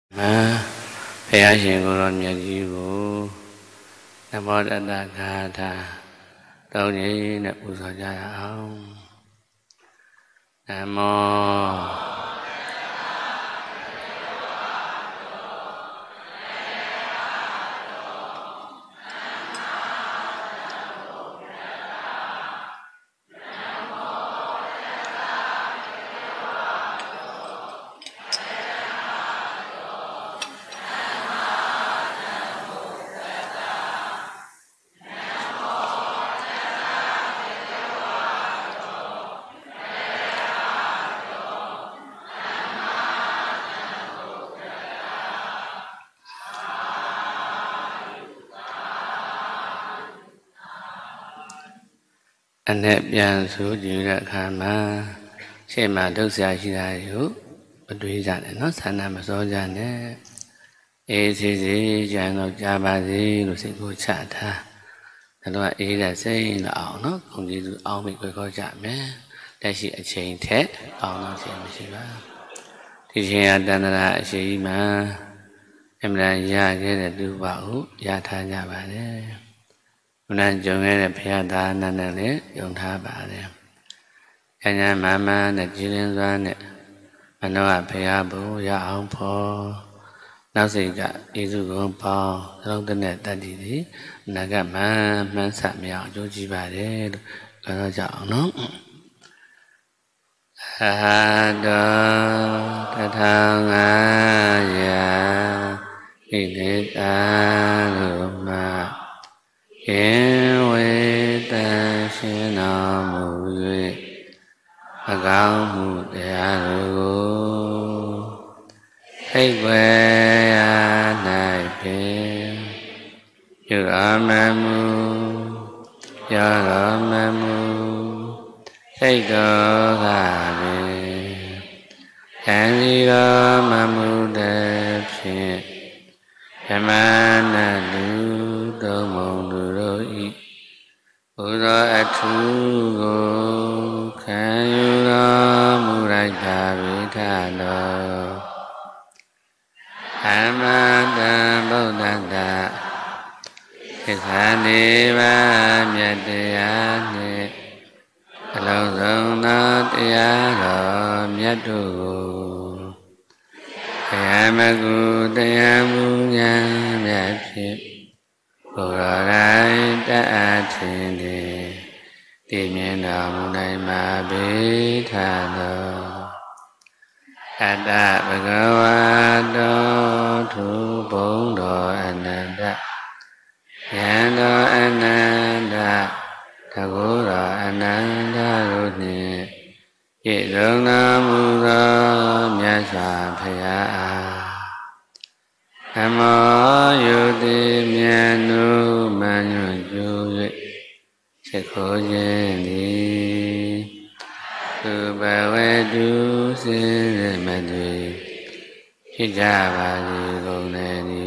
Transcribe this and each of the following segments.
ဘုရားရှင်ကိုယ်တော်မြတ်ကြီးကိုနမောတတ္တဂါထာတောင်းရင်နဲ့ပူဇော်ကြရအောင်နမောအနဲ့ပြန်ဆိုကြည့်တဲ့အခါမှာရှေ့မှာဒုက္ခရှိတာကိုမတွေးကြနဲ့နော်ဆန္ဒမစောကြနဲ့အေးစီစီကြံတော့ကြပါစေလို့စိတ်ကိုချထားဒါတော့အေးတဲ့စိတ်နဲ့အောင်နော်ခွန်ကြီးသူအောင်းမိခေါ်ကြမယ်လက်ရှိအချိန်ထက်အောင်းတော့ခြင်းမရှိပါဒီချိန်ကတဏ္ဍာအရှိကြီးမှာအမှန်ရခဲ့တဲ့သူပါဟုရထားကြပါတယ်ဘုရားကြုံခဲ့တဲ့ဘုရားသာနာနဲ့လည်းယုံထားပါတယ်။ဉာဏ်မှန်မှန်နဲ့ကြည်လင်းစွာနဲ့မနောကဘုရားဘုရားအောင်ဖို့နောက်စိတ်ကယေစုကုံပေါင်းသုံးတဲ့တတ္တိဒီအနာကမှန်မှန်ဆမြောက်အကျိုးကြီးပါတယ်လို့ပြောကြအောင်နော်။အာတောတထာငါယဣတိတာလုမယေဝေတရှင်တော်မူ၍အကောင်းမှုတရားတို့ကိုဖိတ်ွယ်ရာ၌ဖြင့်ပြုတော်မမူရောတော်မမူစိတ်တော်ကပင်ဉာဏ်စီတော်မမူတဲ့ဖြင့်ဓမ္မနာလူသုံးမုံသူတို့ဤဘုရားအထူးကိုခံယူတော်မူလိုက်ပါဝိထတော်အမတံဗုဒ္ဓတသစ္စာနေပါမြတ်တရားနှင့်အလုံးစုံသောတရားတော်မြတ်တို့ကိုတရားမကုတရားမူညာမြတ်ဖြင့်ဘုရားတိုင်းတတ်ထင်သည်တည်မြင်တော်မူနိုင်ပါပေထသောအတ္တဘဂဝါတောသူဘုံတော်အနန္တယံတော်အနန္တတကုတော်အနန္တတို့နှင့်ပြည့်စုံတော်မူသောမြတ်စွာဘုရားအားနမောယုတိမြတ်နုမညွတ်ကျူ၍ချက်ခိုးခြင်းသည်သူဘဝတုစေမတွေဖြစ်ကြပါစေကုန်လည်းသည်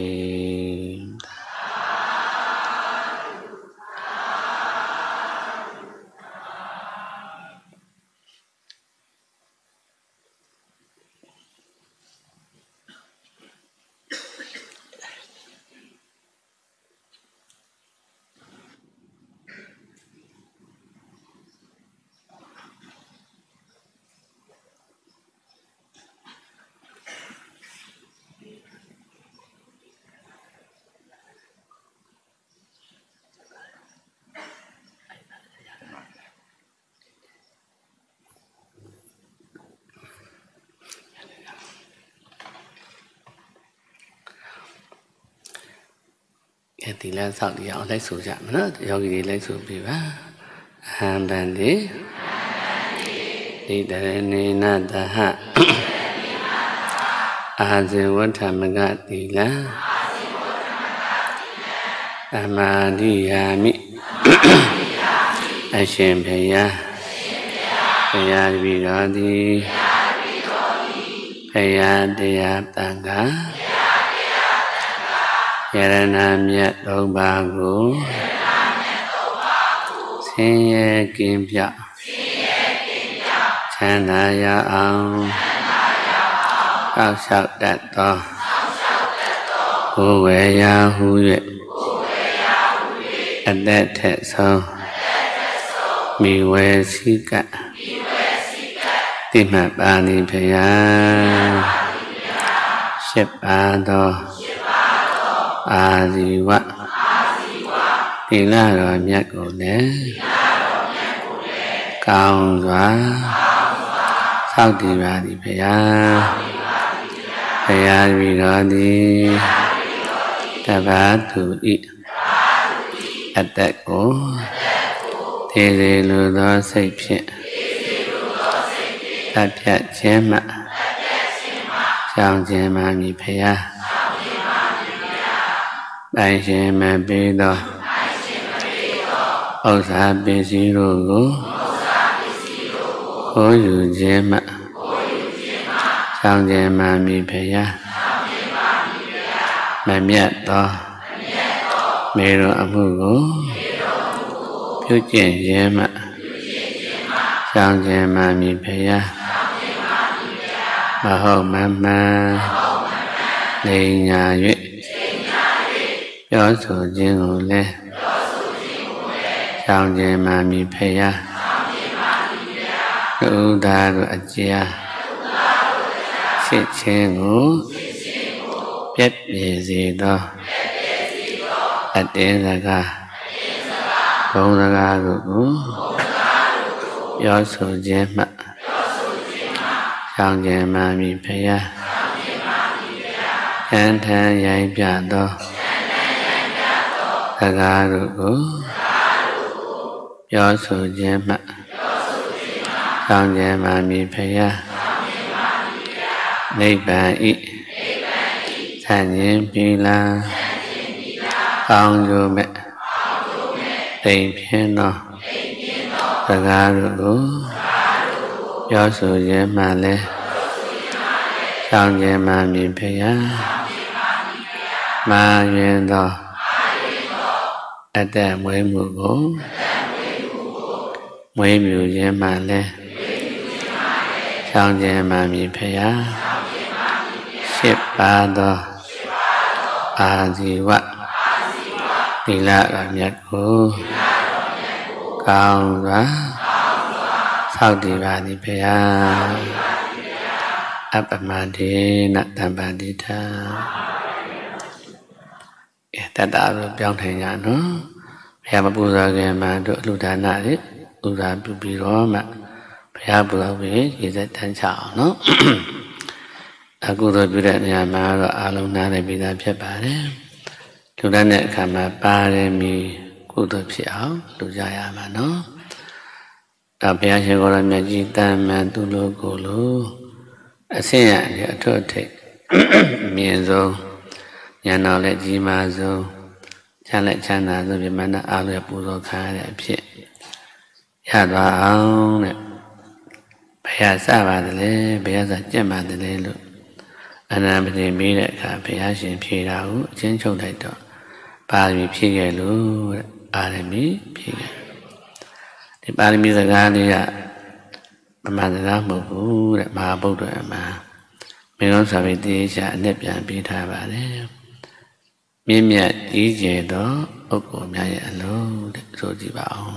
ဒီလမ်းဆောက်တရားလိုက်ဆိုကြမယ်နော်ယောဂီတွေလိုက်ဆိုပြပါအဟံဗန္တိဒီတရဏေနတဟအာဇေဝဋ္ဌမကတိလံအမာဒိယာမိအရှင်ဘုရားဘုရားတပည့်တော်သည်ဘုရားတရားတန်ခါယရဏမြတ်သုံးပါးကိုဆင်းရဲကင်းပြောက်ချမ်းသာရအောင် cao sao đạt to Hô vệ ya hú nguyệt Ất đế thệ sâu Mì quê xí cả Tìm hạ bà ni phê ya Xếp bà đô A di wạ Tì la rồi nhạc cổ đế Cao dọa Sao tì bà đi phê ya Phê ya vì đó đi Ta bá thủ ý Ất đế cổ Thế dê lưu đó xây phiện Ta phiện chế mạ Trong chế mạ mì phê ya Đại chế mạ bê đô Âu xa bê xí rô gô Khô yu chế mạ Trong chế mạ mì phê ya Mạ miệt đô Mê rô áp hù gô Phiêu triển chế mạ Trong chế mạ mì phê ya Bà hậu mạ mạ Lê nhà yuệ Gió sổ chế ngủ lê Trong chế mạ mì phê ya Ưu đà rửa chia Xịt chế ngủ Biết bề gì đó Ất đế ra ca Bông ra ca rửa ngủ Gió sổ chế mạ Trong chế mạ mì phê ya Chán thang dạy bia đô Ra ca rửa ngủ Gió sổ chế mạ Trong chế mạ mì phê ya Niết bàn ý Thành nhiên bì la Con vô mẹ Tình phiên nọ Ra ca rửa ngủ Gió sổ chế mạ lê Trong chế mạ mì phê ya Ma duyên đô Ất đế muối mù gố Muối mù chế mạ lê Trong chế mạ mì phê ya Xếp bà đô A di wạ Tì la rồi nhạc gô Cao dọa Sao tì bà đi phê ya Áp bà ma đi Nạ tàm bà đi ta Ta đã rồi béo thầy nhà nó Phé mà bù ra ghé mà đỡ lưu đá nạ đấy Bù ra bù bì đó mà Phé bù ra về Chỉ dạy thân chảo nó Ta cụ rồi bì đại nhà mà Rồi á lông nà này bì ra phép bà đấy Lưu đá nẹ khả mà ba đấy mì Cụ rồi phép áo Lưu ra ya mà nó Ta phé chế gọi là mẹ chi ta mà tu lô cổ lô Xin ạ thì ở chỗ thịt Miền rồi Nhà nào lại gì mà rồi Cha lại cha nào rồi Vì mà nó áo đẹp bù rồi khá đẹp phía Nhà đó áo này Bây giờ xa bà thế lê Bây giờ chết bà thế lê luôn Anh em bây giờ mỹ lại cả Bây giờ xin phía đảo Trên châu đại đó Bà mỹ phía ghé luôn Bà này mỹ phía ghé Thì bà này mỹ ra ra đi ạ Bà mà ra một phút Bà bốc rồi mà Mình không sao bị tí chả nếp dàn bí thả bà đấy Miên miệt ý chế đó Ốc của mẹ dạ lô Rồi chị bảo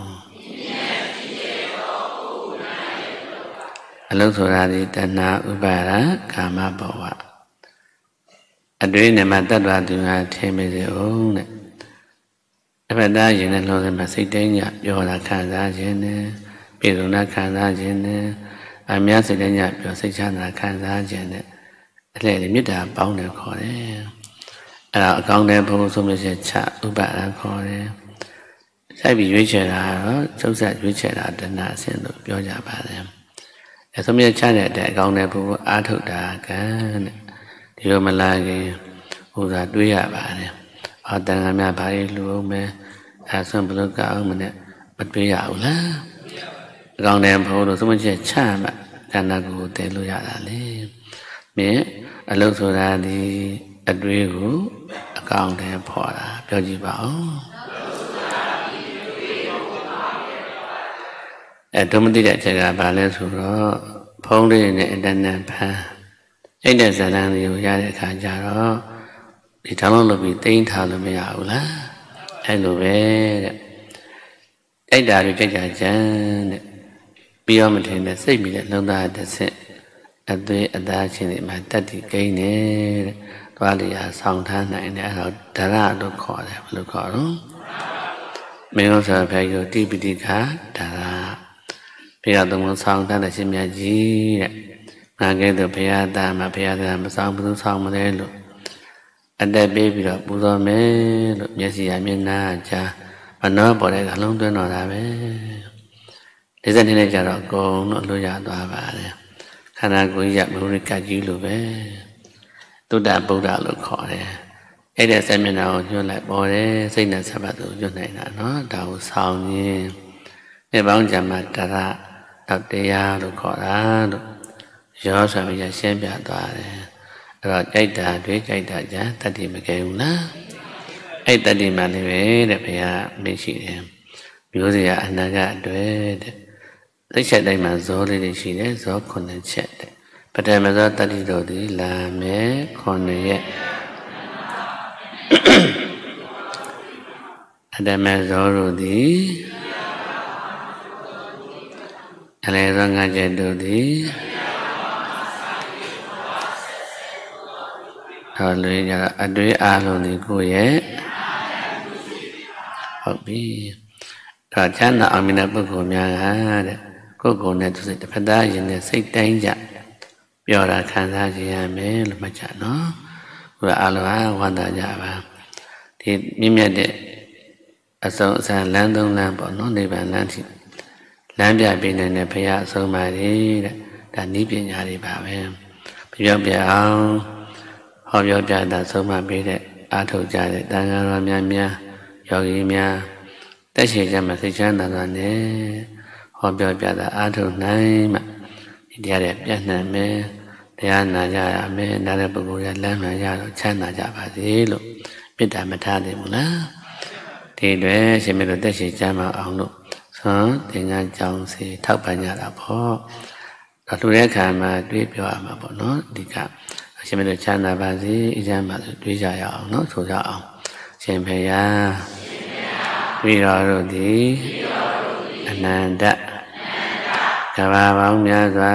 Lúc rồi ra đi tân na ưu bà ra Cả mà bảo ạ Ở đây này mà tất vào từ ngà thêm bây giờ ống này Ở đây đa gì này rồi mà xích đến nhạc Vô là khả ra trên này Bị rồi là khả ra trên này Ở mẹ xích đến nhạc Vô xích chán là khả ra trên này Lệ thì biết là bóng đều khó đấy Ở con đây bố xung là sẽ chạ ưu bà ra khó đấy Sẽ bị duy trẻ là đó Châu sẽ duy trẻ là tân nạ xem được Vô giả bà đấy Để xong như cha này để con này bố á thực đà cả Thì rồi mà là cái Bố ra đuôi hạ bà này Ở tầng hàm nhà bà đi luôn mà À xong bố cả ông mình Bật bế dạo lá Con này bố đồ xong như sẽ cha mà Cả nà cụ tế lưu dạ là lên Mẹ Ở lúc rồi ra thì Ở đuôi của Con này bỏ ra Biểu gì bảo Ở trong một tí đại chạy ra bà lên xuống đó Phong đi nè đàn nè bà အဲ့တဲ့ဇာတ်တွေကိုရတဲ့အခါကျတော့ဒီထောင်းလုံးလုပ်ပြီးတင်းထားလို့မရဘူးလားအဲ့လိုပဲတဲ့တိုက်တာတွေကြိုက်ကြကြမ်းတဲ့ပြီးတော့မထင်တဲ့စိတ်မိတဲ့နှုံးသားတစ်ဆင့်အသွေးအသားချင်းတွေမှာတက်တီကိန်းနေတဲ့သွားလျာဆောင်းထားနိုင်တဲ့အဲ့တော့ဒရလို့ခေါ်တယ်ဘယ်လိုခေါ်တော့မင်းတို့ဆိုဖဲကိုတိပိတိခဒရဘုရားသုံးလုံးဆောင်းထားတဲ့ရှင်မြတ်ကြီးတဲ့ငါကဲတော့ဘုရားသားမှာဘုရားသားမဆောင်းဘူးဆောင်းမလဲလို့အတက်ပေးပြီးတော့ပူဇော်မယ်လို့မျက်စိရမျက်နှာကြားမနှောပေါ်တဲ့ကလုံးသွင်းတော်တာပဲ40နှစ်နဲ့ကြတော့အကုန်လုံးလွတ်ရသွားပါတယ်ခန္ဓာကိုယ်ရမုရိကကြီးလိုပဲသုဒ္ဓဗုဒ္ဓလို့ခေါ်တယ်အဲ့ဒီဆက်မျက်နှာကိုညွှန်လိုက်ပေါ်တယ်စိတ်နဲ့ဆက်ပတ်သူညွှန်နိုင်တာနော်ဒါကိုဆောင်းရင်းဒီပေါင်းကြမှာတရတော့တရားလို့ခေါ်တာလို့ရောဆိုပြီးရရှင်းပြသွားတယ်အဲ့တော့ကြိုက်တာတွေကြိုက်တာကြတတ္တိမကဲဘူးလားအဲ့တတ္တိမှလည်းပဲတဲ့ဘုရားမရှိတယ်မျိုးစရာအနာဂတ်အတွက်တဲ့သိချက်တိုင်းမှာဇောလေးတွေရှိတယ်ဇော9ချက်တဲ့ပထမဇောတတ္တိတို့သည်လာမယ်9ရက်အတမဇောတို့သည်အလေဇော5ချက်တို့သည်ဟောလို့ရအတွေ့အားလုံးဒီကိုရဲ့ဟုတ်ပြီဒါချမ်းသာအောင်မြင်တဲ့ပုဂ္ဂိုလ်များကတဲ့ကိုယ်ကိုယ်နဲ့သူစိတ်တစ်ဖက်သားရင်နဲ့စိတ်တိုင်းကြပြောတာခံစားကြရမယ်လို့မှတ်ကြနော်ဘုရားအားလုံးဟာဝန္တာကြပါဒီမြင့်မြတ်တဲ့အဆုံးအစလမ်းသုံးလမ်းပေါ့နော်နိဗ္ဗာန်လမ်းထိလမ်းပြပေးနိုင်တဲ့ဘုရားအဆုံးပါလေတဲ့ဒါနည်းပညာတွေပါပဲပြောပြအောင်ဟောပြောပြတာဆုံးမပေးတဲ့အားထုတ်ကြတဲ့တန်ခါးတော်များများယောဂီများတက်ရှိကြမှာစိတ်ချမ်းသာတာနဲ့ဟောပြောပြတာအားထုတ်နိုင်မှဒီတရားတွေပြန့်နှံ့မယ်တရားနာကြရမယ်နားတဲ့ပုဂ္ဂိုလ်ရလမ်းမှန်ရတော့ချမ်းသာကြပါစေလို့မေတ္တာမထားသေးဘူးလားဒီတွေရှင်မတို့တက်ရှိကြမှာအောင်လို့သွန်သင်္ကန်းကြောင်းစီထောက်ပံ့ကြတာပေါ့ဒါလူတဲ့အခါမှာတွေးပြောရမှာပေါ့နော်ဒီကရှင်မတို့ချမ်းသာပါစေအကျမ်းပါစေတွေးကြရအောင်နော်ဆိုကြအောင်ရှင်ဖေယဝိရောတို့သည်အနန္တကဘာပေါင်းများစွာ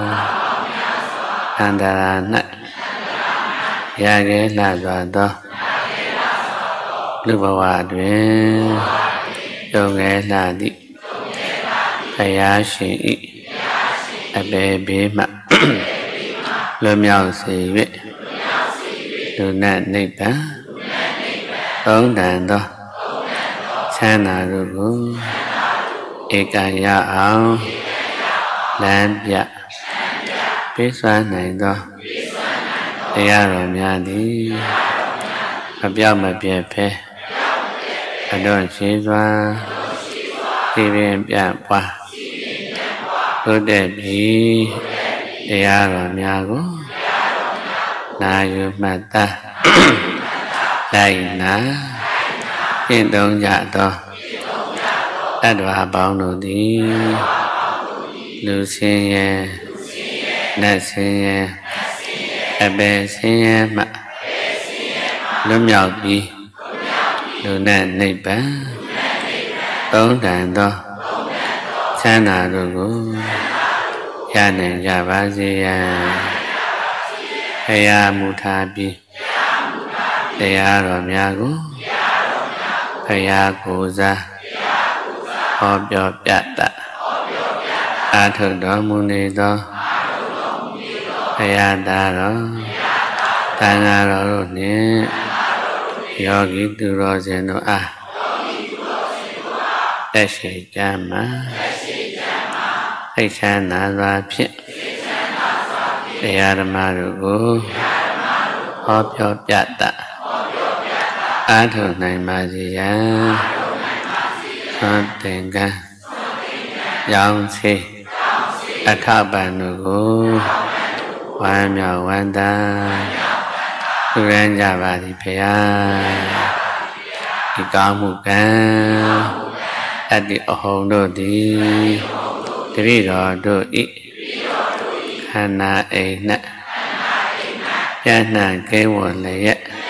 အန္တရာ၌ရခဲ့လှစွာသောလူဘဝတွင်ယုံငယ်လှသည့်ဘုရားရှင်၏အပေဘေးမှလွမြောက်စေ၍လူနာနိဗ္ဗာန်သုံးတန်သောချမ်းသာတို့ကိုဧကရအောင်လမ်းပြပေးစွမ်းနိုင်သောတရားတော်များသည်မပြောင်းမပြတ်ဖဲအတော့ရှိစွာသိပင်ပြန့်ပွားတို့တဲ့ပြီတရားတော်များကိုနာယူမှတ်သားလိုက်နာကျင့်သုံးကြသောတတ္တဝါပေါင်းတို့သည်လူဆင်းရဲနတ်ဆင်းရဲအပေဆင်းရဲမှလွတ်မြောက်ပြီးလူနဲ့နိဗ္ဗာန်သုံးတန်သောချမ်းသာတို့ကိုရနိုင်ကြပါစေရန်ဘုရားမူထားပြီးတရားတော်များကိုဘုရားကိုယ်စားဟောပြောပြတတ်အားထုတ်တော်မူနေသောဘုရားသားတော်သံဃာတော်တို့နှင့်ယောဂီသူတော်စင်တို့အားတက်ရှိကြမှာစိတ်ချမ်းသာစွာဖြင့်တရားဓမ္မတို့ကိုဟောပြောပြတတ်အားထုတ်နိုင်ပါစေရန်သွန်သင်္ကန်းရောင်းစေအထပံတို့ကိုဝမ်းမြောက်ဝမ်းသာလူရန်ကြပါသည်ဖေယဒီကောင်းမှုကံအတ္တိအဟုန်တို့သည်တတိတော်တို့ဤခန္ဓာအိမ်၌ယနာကေဝလယ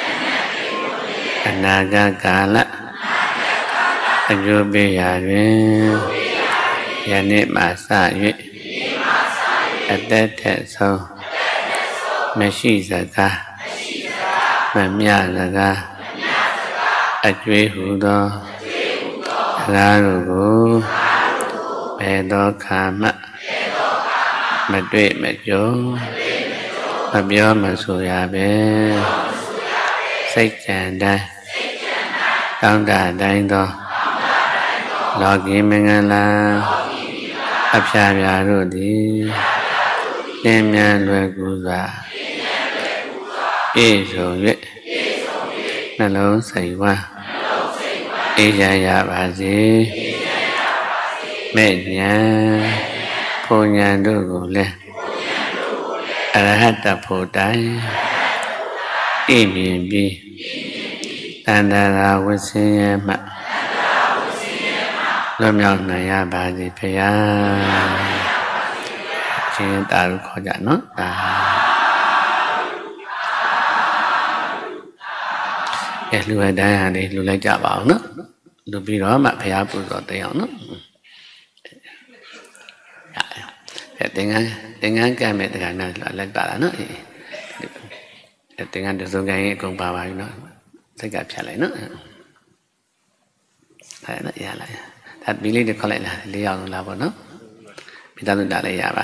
အနာဂကာလအကျိုးပေးရာတွင်ယနေ့မှစ၍အသက်ထက်ဆုံးမရှိစကားမမြစကားအကျွေးဟူသောစကားတို့ကိုဘယ်သောခါမှမတွေ့မကြုံမပြောမဆိုရပဲစိတ်ကြံတိုင်းတောင်းတတိုင်းသောလောကီမင်္ဂလာအဖျားပြားတို့သည်လင်းမြန်လွယ်ကူစွာပြည့်စုံ၍နှလုံးစိတ်ဝမ်းအေးချမ်းရပါစေမဲ့ဉာဏ်ဘုံဉာဏ်တို့ကိုလည်းအရဟတဖို့တိုင်ဣမြင်ပြီးတန်တရာဝဆင်းရဲမှလွတ်မြောက်နိုင်ရပါစေဖေယရှင်တာလို့ခေါ်ကြနော်လူဝတိုင်းဟာလေလူလိုက်ကြပါအောင်နော်လူပြီးတော့မှဖေယပူဇော်သိအောင်နော်သင်္ကန်းကမ်းမဲ့တရားနဲ့လိုက်ပါလားနော်သင်္ကန်းတစုံကရင်အကုန်ပါပါပြီနော်စိတ်ကဖြတ်လိုက်နော်အဲ့နော်ရလိုက်ဒါပြီးလေးတစ်ခေါက်လိုက်လား၄ယောက်လုံးလာပေါ့နော်မိသားစုလာလိုက်ရပါ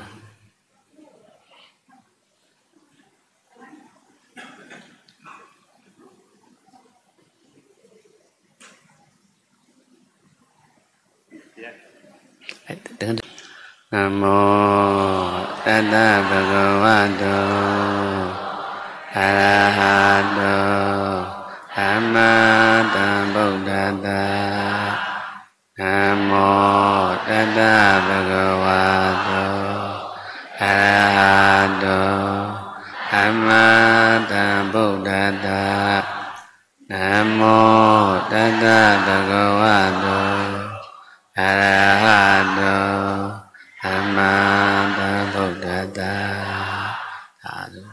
နမောတတ္တဗုဒ္ဓဝါတောအရဟတောသမ္မာသမ္ဗုဒ္ဓတ္တနမောတတ္တဗုဒ္ဓဝါတောအရဟတောသမ္မာသမ္ဗုဒ္ဓတ္တနမောတတ္တဗုဒ္ဓဝါတောအရဟတောသမ္မာသမ္ဗုဒ္ဓတ္တသာဓု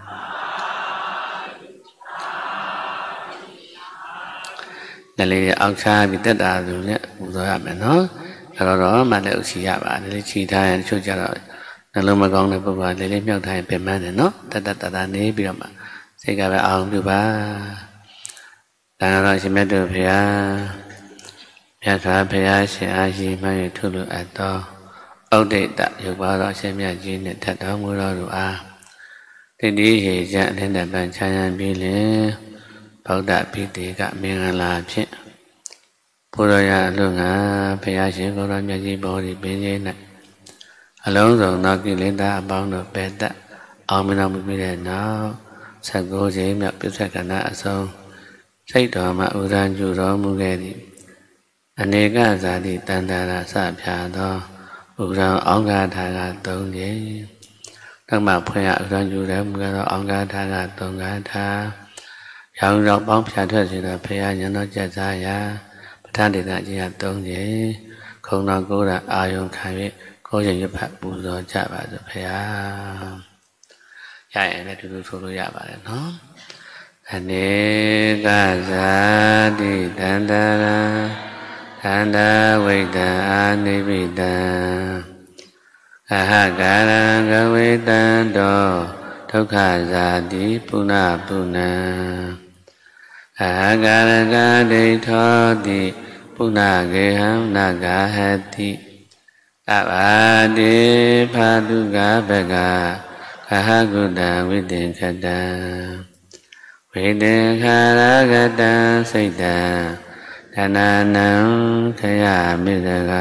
ဒါလေးအောက်ချပြီးတက်တာဆိုနဲ့ပူဇော်ရမယ်နော်အဲ့တော့မှလည်းဥစီရပါတယ်လေးခြိထားရင်တချို့ကြတော့နှလုံးမကောင်းတဲ့ပုဂ္ဂိုလ်ကလေးမြောက်ထားရင်ပြင်ပန်းတယ်နော်တနေပြီးတော့မှစိတ်ကပဲအောင်ပြုပါဒါကတော့ရှင်မြတ်တို့ဖေဟာမြတ်စွာဘုရားရှင်အားရှိမှ၍ထုလိုအပ်သောဩဒိတရုပ်ပါသောအရှင်မြတ်ကြီးနှင့်ထပ်တော်မူတော်သူအားတတိရေချအလင်းတပံချမ်းရန်ပြီးလင်ဗုဒ္ဓပိတိကမင်္ဂလာဖြင့်ဘုရားရအလို့ငါဘုရားရှင်ကိုယ်တော်မြတ်ကြီးဘောဓိပင်ကြီး၌အလုံးစုံသောကိလေသာအပေါင်းတို့ပယ်တတ်အောင်မတော်မူပြီးတဲ့နောက်19ချိန်မြောက်ပြစ္ဆကနာအဆုံးစိတ်တော်မှာဥဒ္ဒံကျူတော်မူခဲ့သည်အနေကဇာတိတန်တရာစဖြာသောဥဒ္ဒံအောင်္ဂထာက3ချိန်နောက်မှဖွင့်ရဥဒ္ဒံကျူတယ်မူသောအောင်္ဂထာက3ဂါထာရောင်ရောင်ပေါင်းဖြာထွက်စေသောဖရာဉာဏ်တော်ကျက်စားရာပဋ္ဌာန်းဒေသကြီးက3ချိန်ခုံတော်ကိုယ်တော်အာယုံခံ၍ကိုယ်ရင်ရဖတ်ပူဇော်ကြပါစို့ဖရာရရင်လည်းတူတူဆိုလို့ရပါတယ်နော်အနေကဇာတိတန္တရာသန္တာဝိတံအာနိဗိတံအဟကာရံကဝေတံတောဒုက္ခဇာတိပုဏ္ဏပုဏ္ဏအဟကာရကဒိဋ္ဌောတိပုဏ္ဏဂေဟံနာဂဟတိအဘာတိဖာတုကဘဂခဟကုတံဝိသင်္ခတံဝိသင်္ခာရဂတံစိတ်တံဌာနာနံခယမိတက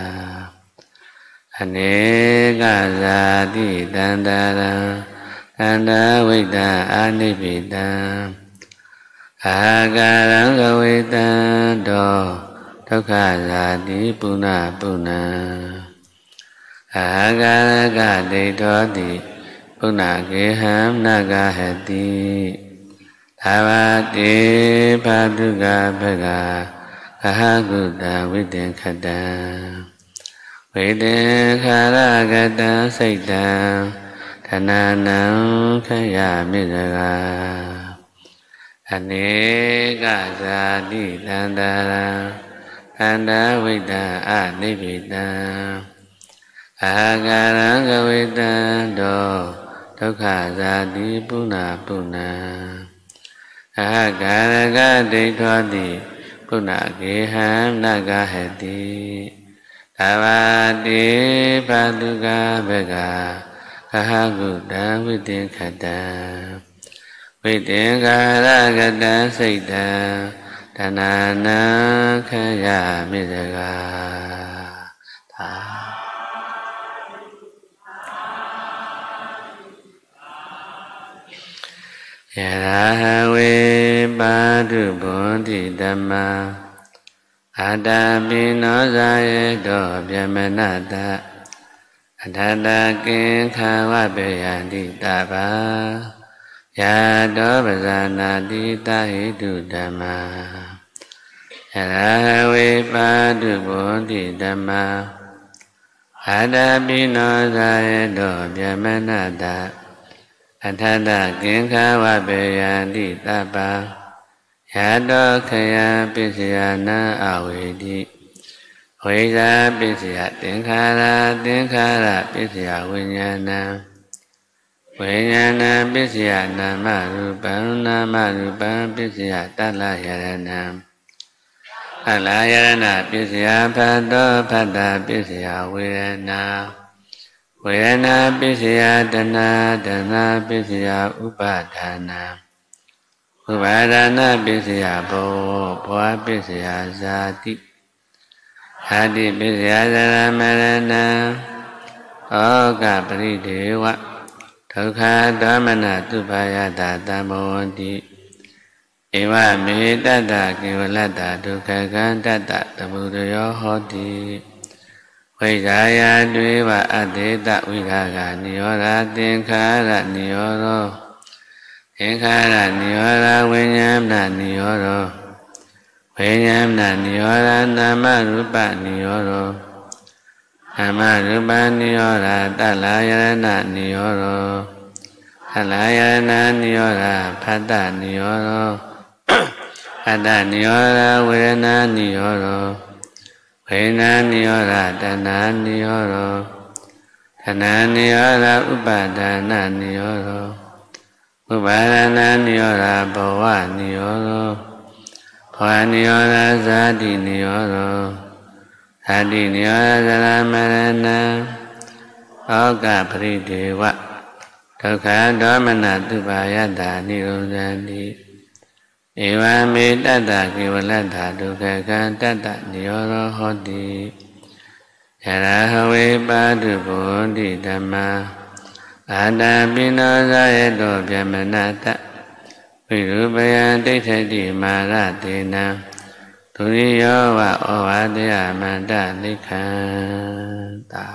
အနေကဇာတိတန္တရံသန္တာဝိတံအာနိဗ္ဗိတံအာကာရံကဝေတံတောဒုက္ခဇာတိပုဏ္ဏပုဏ္ဏအာကာရကဒိဋ္ဌောတိပုဏ္ဏဂေဟံနာဂဟတိသာဝတိဖာတုကဘဂအဟကုတဝိသင်္ခတံဝိသင်္ခာရဂတံစိတ်တံ Thà na nang khaya mi ra ane ka sa di tandara anda vita anivita agaranga vita do dukha sa di puna puna agaraga de thodi puna geham naga hati tavati paduka bega kahaguda vitin khata vitin karagata saita tanana khaya midaga yara we padu bodhi dhamma adabino zaye do vyamanata adada kin khawa beyanti taba yado basana di tahidu dhamma yara we padu bodhi dhamma adabino zaye do vyamanata adada kin khawa beyanti taba yado khaya pisyana awedi Veda pisya tinkhara pisya vinyana vinyana pisya nama rupam pisya talayarana talayarana pisya phata pisya vedana vedana pisya dana pisya upadana upadana pisya bhava pisya zati Hadi Pisyadara Marana Oka Paridewa Dukha Dhamana Tupayata Tamavati Eva Me Tata Kivalata Dukha Kantata Tamudayo Hoti Vajaya Dveva Adeta Viraga Niyora Tinkhara Niyoro Tinkhara Niyora Vinyamna Niyoro Vinyamna niyora nama rupa niyoro nama rupa niyora talayarana niyoro talayarana niyora phata niyoro phata niyora vedana niyoro vedana niyora dana niyoro dana niyora upadana niyoro upadana niyora bhava niyoro Bhava niyora zati niyoro zati niyora zalamarana oka paridewa dukha dhamana tupayata nirodhanti eva me tata kivalata dukha kantata niyoro hoti yara have padu bodhi dhamma adabino zayeto vyamanata Virubaya Dithati Maratena Turiyo Va Ovadaya Manda Likhanta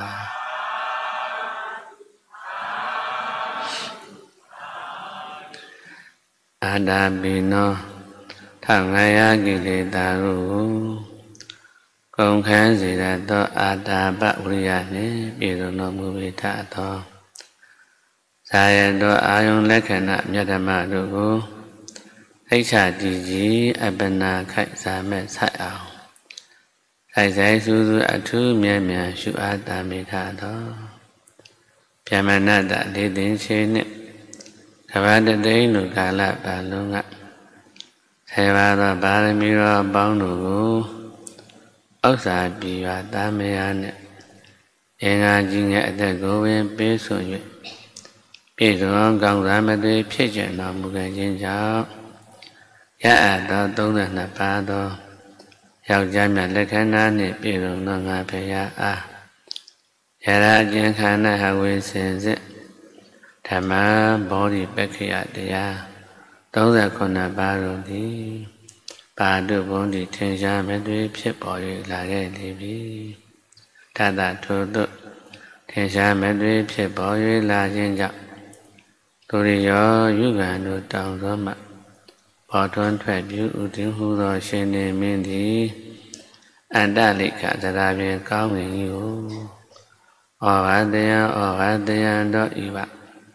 Adabino Thangaya Giletaru Công kháng Zirato Adaba Uriyane Pirono Muvitato Sayato Ayung Lekhana Myatama Dugu Thích xả chỉ dí abana khai xa mẹ sai ảo khai giải su su a thu mẹ mẹ su a ta mê kha đó Pyamanata đế đến chế nè Thava đế đế nụ ca la bà lô ngạ Thầy bà đó bà rì mì rò bóng nụ gù Ốc xả bì bà ta mê a nè Ê ngà jī ngạ tè gô viên bế sổ nhuệ Bế sổ ngọn gọng ra mẹ tùy phía chạy nọ mù gà trên cháu Ya đó tông là nạp ba đó Yào cha mẹ lê khá ná nè bì rung nó ngà bè ya a Ya ra chên khá ná hạ quê sen zế Thà má bó đi bế khỉ ạ tì ya Tông là con nạp ba rồi đi Ba đưa bốn đi thiên xa mẹ tùy phía bỏ yu là ghé đi bì Thà tạ thô tụ thiên xa mẹ tùy phía bỏ yu là trên chọc Tù đi gió yu gà nụ tông gió mặt Bỏ tuân thoại biểu ưu tín hữu rồi trên nền miền thì Anh đã lị cả ra ra viên cao người yêu Ở vá tê ya đó ý bạc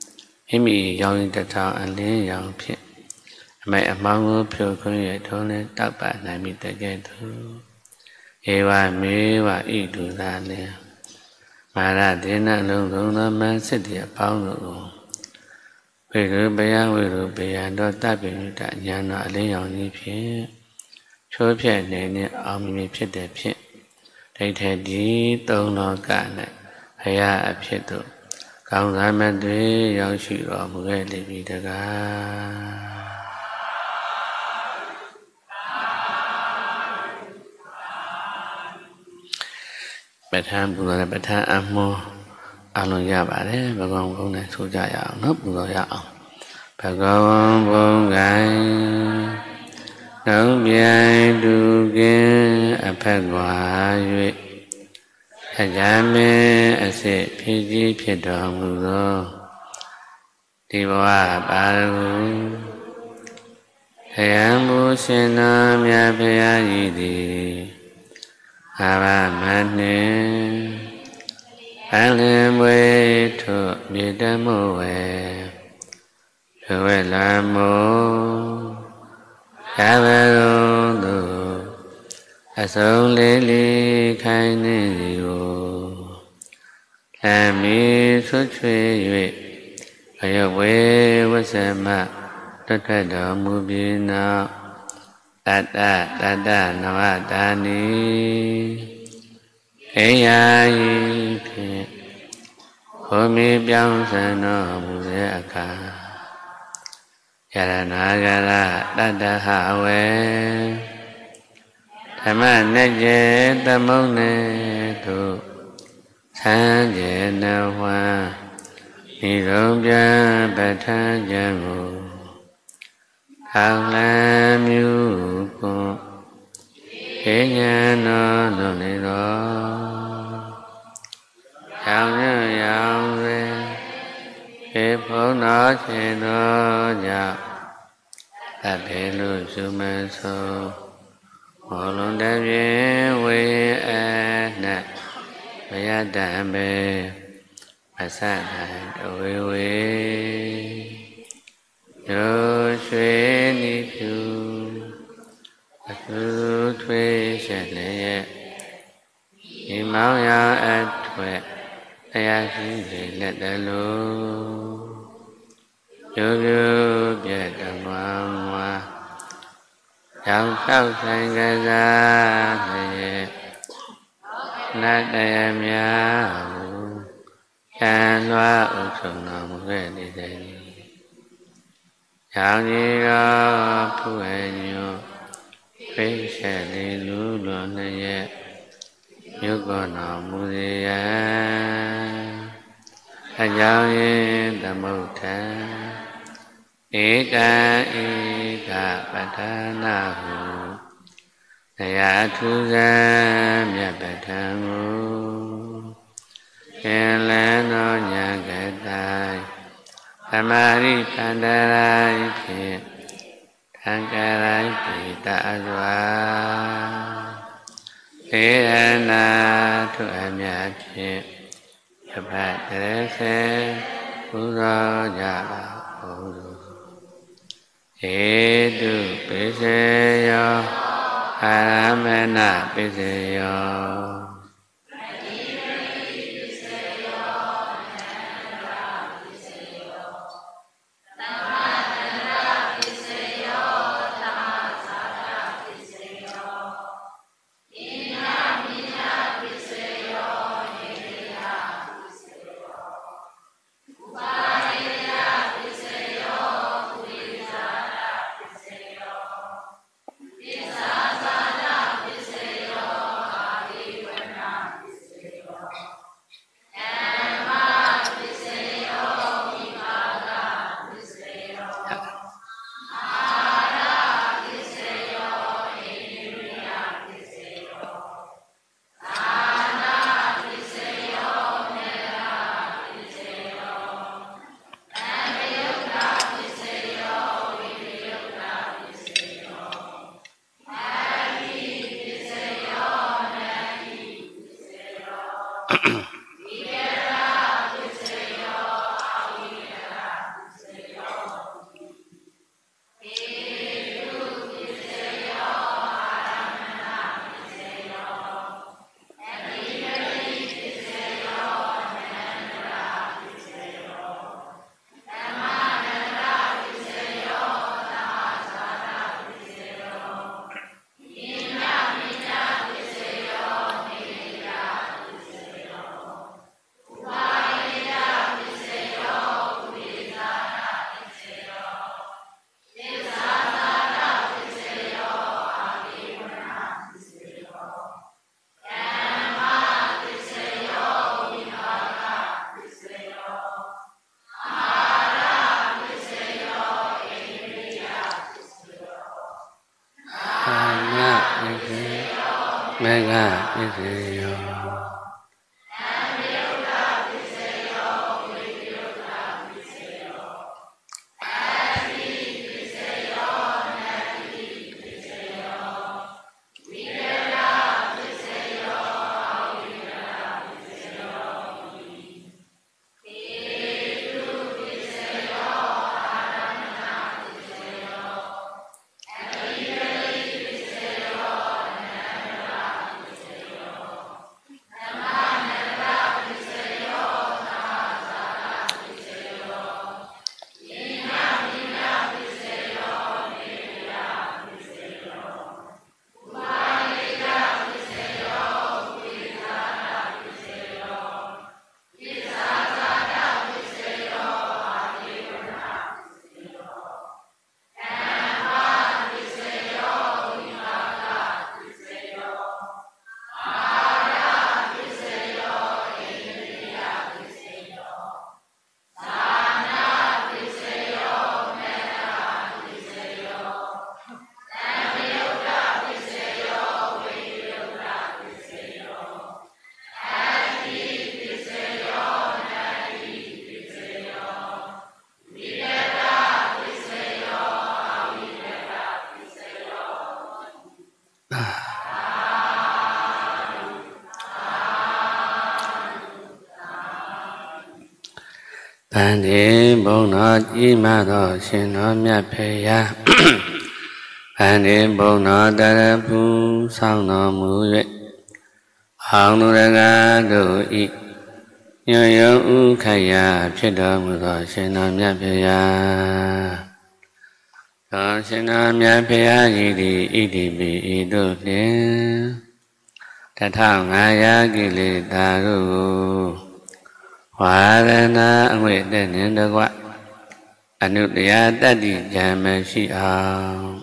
မိမိရောင်တထောင်အလင်းရောင်ဖြင့်အမိုက်အမောင်းကိုဖြိုခွင်းရထုံးနဲ့တောက်ပနိုင်မိတကဲ့သို့ဧဝမေဝဣတုသာလင်မာရဒေနလုံးစုံသောမန်စစ်တီအပေါင်းတို့ကိုဝိရုပယဝိရုပယသောတပိညုတဉာဏ်တော်အလင်းရောင်ကြီးဖြင့်ချိုးဖြက်နေနှင့်အောင်မြင်ဖြစ်တဲ့ဖြင့်ဒိဋ္ဌိဒီသုံးလောက၌ဘုရားအဖြစ်သို့ကောင်းစားမတွေရောက်ရှိတော်မူခဲ့လိမ့်မည်တကားပဋ္ဌာန်းပူဇော်တဲ့ပဋ္ဌာန်းအမောအလုံးရပါတယ်ဘဂဝံဘုံနဲ့ဆိုကြရအောင်နော်ပူဇော်ရအောင်ဘဂဝံဘုံကိုင်လုံးပြိုင်တူကင်းအဖက်ကွာ၍အကြမ်းမင်းအစစ်ဖြစ်ကြီးဖြစ်တော်မူသောဒီဘဝပါရဂုခယံဘူရှင်တော်မြတ်ဖရာကြီးသည်အာဘမနှင့်အလင်းမွေထုမြေတမှုဝဲဘဝလမောရဘရုံသူအစုံလေးလေးခိုင်နေသည်ကိုလမ်းမီဆွချွေ၍အယဝေဝဆမတတ်တော်မူပြီးနောက်တတ္တနဝတာနိခေယာယီဖြင့်ဘုံမီပြောင်းစံတော်မူတဲ့အခါယရနာဂရတတ္တဟဝေဓမ္မနဲ့ကျေသမုံနဲ့တို့ဆန်းကျင်နဝံဤရုံပြပဋ္ဌာန်းကျမ်းကိုထောင်လန်းမြူကွန်ခေညာတော်လုံးနေတော်ရောင်ရောင်တွင်ခေဖုံးတော်ခြင်းတော်ကြောင့်အဘေလို့ရှုမဆိုမောလုံးတပြေဝေအနတ်ဘယတံဘေအဆနိုင်တဝေဝေယောရွှေနိဖြူအသူထွေးဆက်လျက်ဒီမောင်ရအထွဲ့တရားရှိစေလက်တလို့ရိုးရိုးပြတ်တမွားမွားရောင်လျှောက်ဆိုင်ကစားလျက်နတ်တရားများကိုခံလွှားဥဆုံးတော်မူခဲ့လေသည်ရောင်ကြီးတော်ဖူးအညွတ်ဖိတ်ဆက်လေးလူလွန်လျက်မြုပ်ကောတော်မူစေရန်အကြောင်းရင်းသမုဋ္ဌံဧကံဧကပဋ္ဌာနာဟုတရားထူးဆန်းမြတ်ပဋ္ဌာန်းကိုရှင်လန်းတော်ညာကတိုင်သမာရိတန္တရာယဖြင့်သံဃာရိုင်းပိတစွာသေရနာထုအမြတ်ဖြင့်သဗ္ဗတရစေပူဇော်ကြပါဦးသောဟေတုပိစေယောအာရမဏပိစေယော Mega Piseyo Bandi Bono Imado Shino Myapeya Bandi Bono Darapu Sangno Muye Hanguraga Do I Nyoyo Ukaya Pido Mudo Shino Myapeya Shino Myapeya Idi Bi Idu Lin Tatangaya Gili Daru Warana Angwe Denindagwa Anudya Tadi Jamashi Ang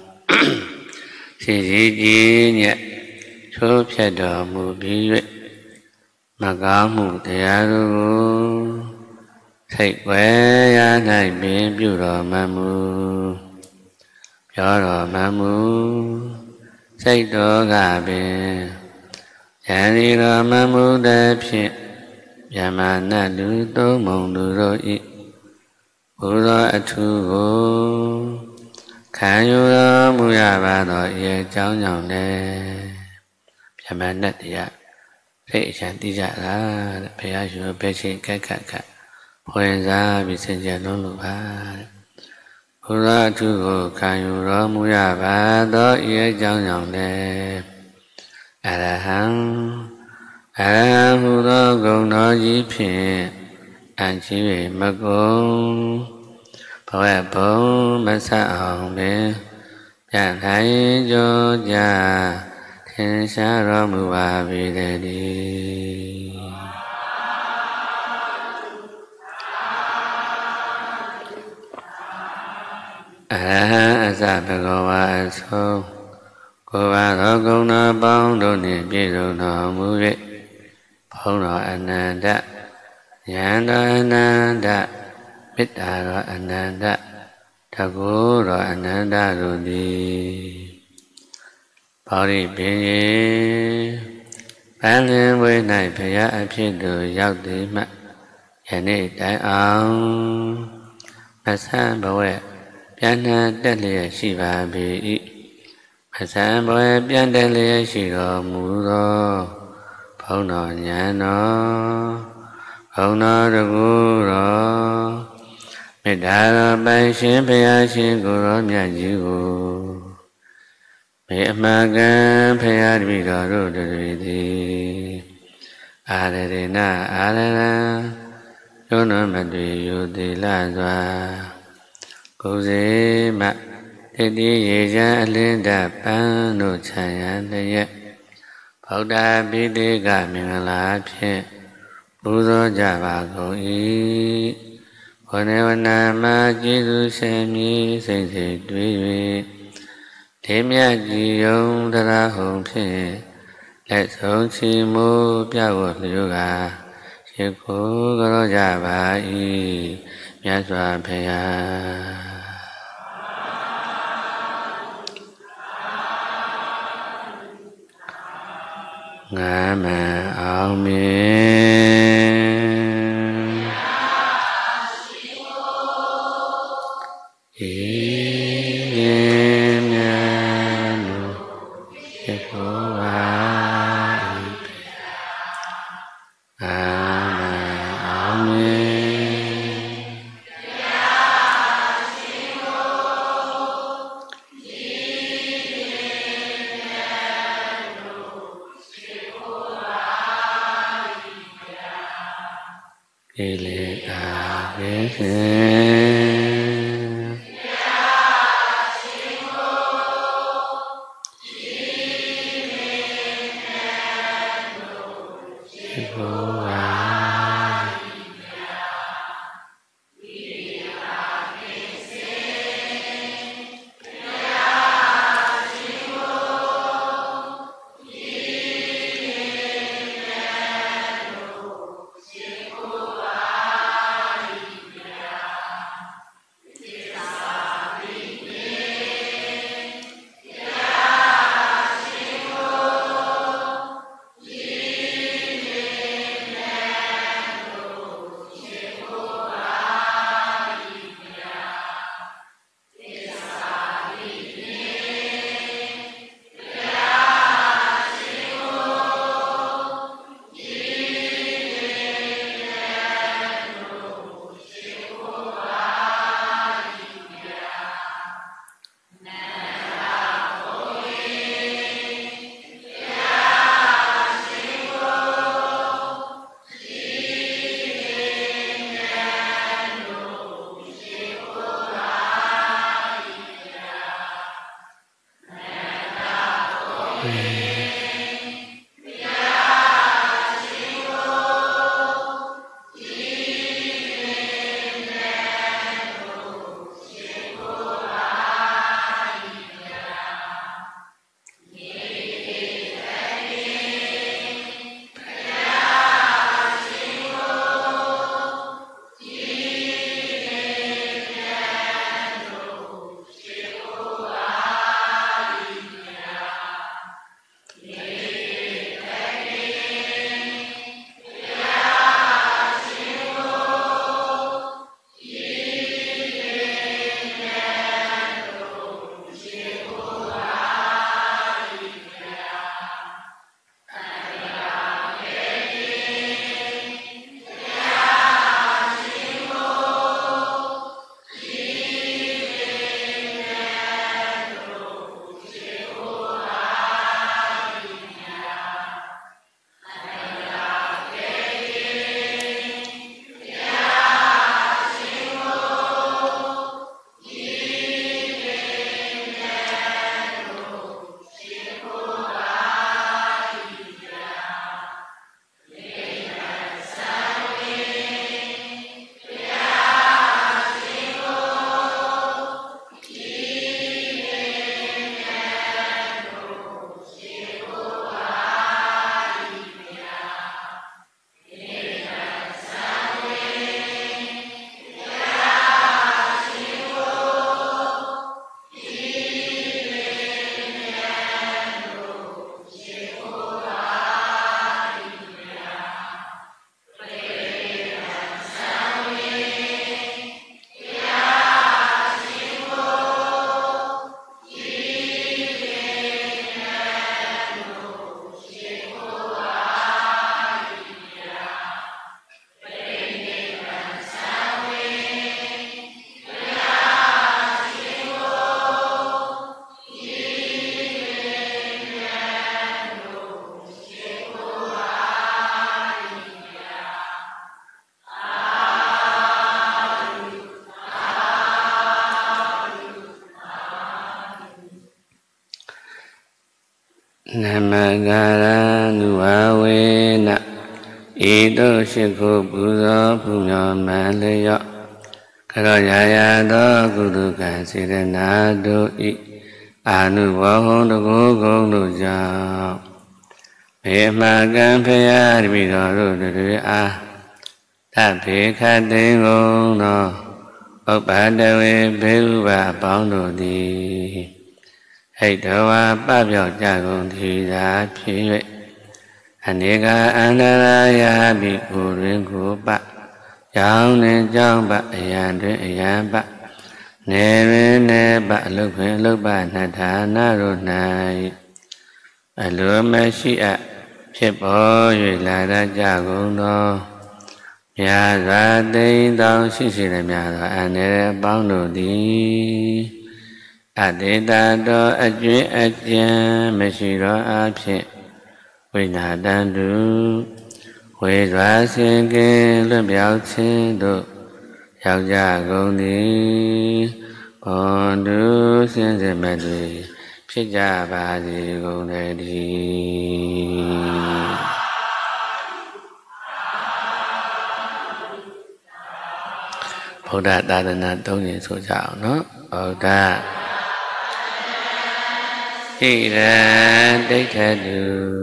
Siji Nye Chopyado Mubiwe Magamu Teyaru Saikwe Yanai Bin Byuro Mamu Byuro Mamu Saito Gabe Yaniro Mamu Dapshin Yamana Ludo Monduro I Uro Atugo Kayura Muyabado Ye Chao Nyong Ne Yamana Tia Pei Shanti Jara Pea Shu Pechi Kakaka Poenza Visenja Lulupa Uro Atugo Kayura Muyabado Ye Chao Nyong Ne Arahang Huro Gono Jipin Anchiwe Magong Pawebo Masa Ong Bin Pian Hai Jo Ja Tensha Romuwa Videdi Araha Asa Bhagava Aso Koba Rogona Bondo Ni Bido No Muye Phono Ananda Yando Ananda Mittaro Ananda Tagoro Ananda Rudi Pauri Binye Banlin Wei Nai Paya Aphido Yaudi Ma Yani Dai Ang Masan Bawe Piana Delia Shiva Bi Masan Bawe Pian Delia Shiro Muro Phono Nyano Phono Raguro Midaro Baishin Payashin Guru Myajigo Miyamagan Payadvido Rudridi Adarina Adara Yono Madri Yudi Lazwa Kuzi Ma Tedi Yeja Linda Pano Chayan Daya Pauda Bidega Mingala Phe Buzo Java Goi Wanevana Ma Jidu Shemi Sengse Dwi Temya Jiyong Dara Hong Phe Let Song Chi Mu Pyawo Yoga Shiko Goro Java I Myaswa Phaya ငါမအောင်မြင်ဤငယ်မြတ်တို့ဖြစ်ပေါ်ပါငါမအောင်မြင်ကိလေသာကိစေနမကာရနုဝဝေနဤသို့ရှိခိုးပူဇော်ပူဇော်မှန်လျော့ခရောရာယာသောကုသကံစေတနာတို့ဤအာနုဘောဟောတကုကုံတို့ကြောင့်ဘေမကံဖရာတပိတော်တို့တွေအားသဗ္ဗေခတိန်ကုန်သောဥပ္ပါဒဝေဘေဥပအပေါင်းတို့သည်ဟိတ်တော်ဝါပပြောက်ကြကုန်သည်သာဖြစ်၍ Anika Andara Bi Kurin Kupa Chang Ne Chang Ba Ayan Duen Ayan Ba Ne Rin Ne Ba Luk Rin Luk Ba Nathana Ru Nai Alu Mashi A Phit Bo Yue La Da Ja Gung Do Mya Ra Tinh Tong Shi Shi Le Mya Do An Ne Bang Do Di Adita Do A Juen A Jian Mashi Do A Phit Wei Na Dan Du Wei Ra Xin Kinh Luận Biểu Chín Độ Yao Gia Gong Ni Bon Du Xin Dì Mẹ Dì Phit Gia Ba Dì Gong Đề Đi Bồ Đà Đà Đà Nà Tông Nhìn Số Chào Nó Bồ Đà Thị Ra Đích Thà Du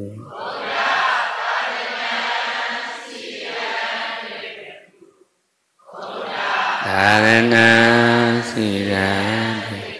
Đà Đà Nà Sĩ Đà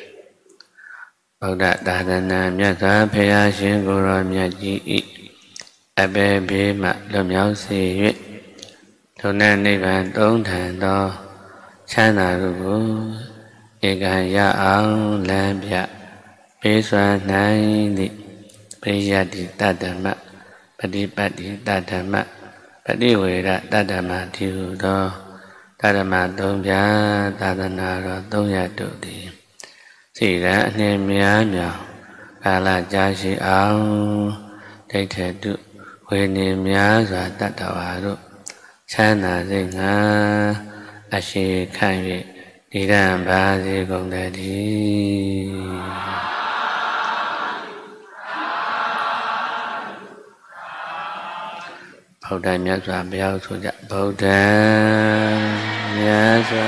Bồ Đà Đà Đà Nàမြတ်စွာဘုရားရှင်ကိုယ်တော်မြတ်ကြီး၏အဘယ်ဘေးမှလွတ်မြောက်စေ၍ထုံတဲ့နိဗ္ဗာန်သုံးထံသောချမ်းသာတို့ကိုဧကံရအောင်လမ်းပြပေးစွမ်းနိုင်သည့်ပရိယတ္တိတတ္တမပฏิပတ်တိတတ္တမပฏิဝေရတတ္တမတိဟုသောတတ္တမသုံးပြသာသနာတော်သုံးရတို့သည်စိရန်အနှင့်များမြောင်ကာလကြာရှိအောင်ဒိဋ္ဌိတုဝေနေများစွာတတ္တဝါတို့ချမ်းသာစိတ်ငါအရှိခံ၍ဒီရန်ပါစေကုန်တည်းဗုဒ္ဓမြတ်စွာဘုရားဆိုကြဗုဒ္ဓမြတ်စွာ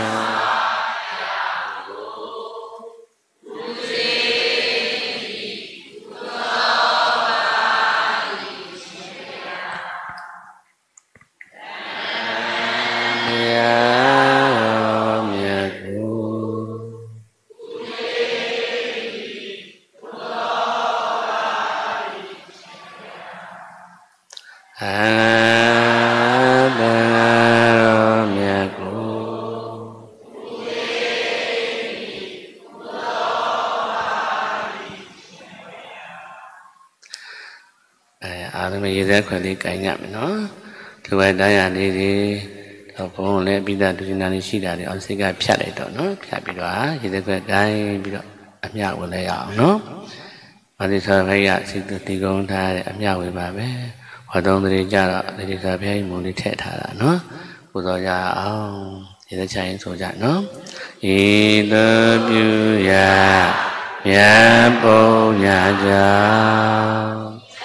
ရေသက်ခွက်လေးကိုင်ရမယ်နော်ဒီဝိုင်းတရားလေးတွေတော့ဘုံလည်းပြီးသားဒုစနာလေးရှိတာလေအောင်စိတ်ကဖြတ်လိုက်တော့နော်ဖြတ်ပြီးတော့ရေသက်ခွက်ကိုင်ပြီးတော့အမြဝင်လဲရအောင်နော်မာသီသာဘိုက်ကစိတ်တီကုန်းထားတဲ့အမြဝင်ပါပဲဟောသုံးတွေကြတော့ဒီသာဘိုက်မုံလေးထည့်ထားတာနော်ပူဇော်ကြအောင်ရေသက်ချရင်ဆိုကြနော်ဤသို့ပြုရမြတ်ပုံညာကြောင့်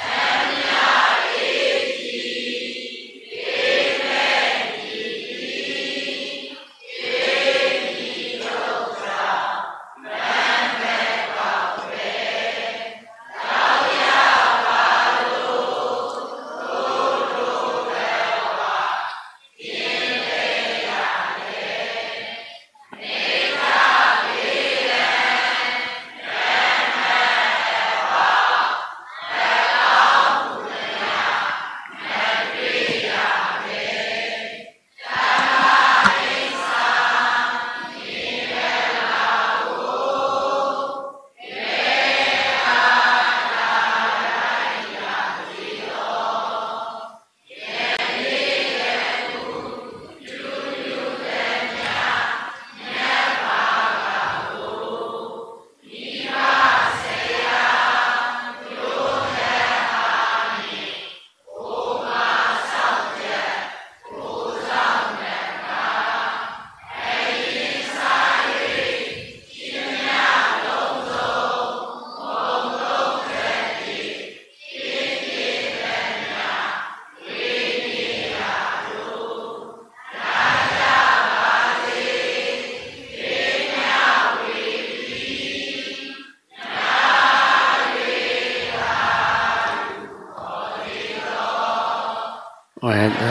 ဝတ္တ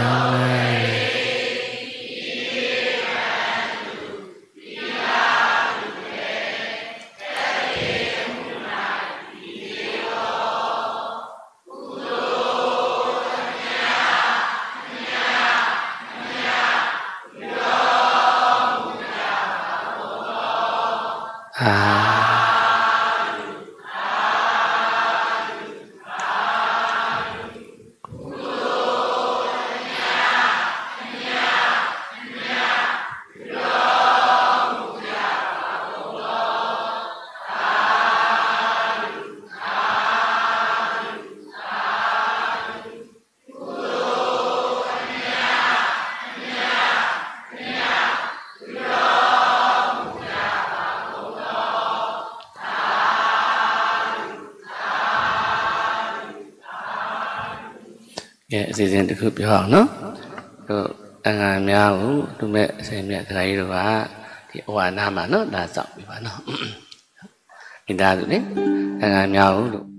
ဝ Cái gì gì được biểu hỏng nó rồi đang mèo lúc mẹ xem mẹ thấy rồi á thì hòa nam mà nó đã giọng bị nó người ta rồi đấy đang mèo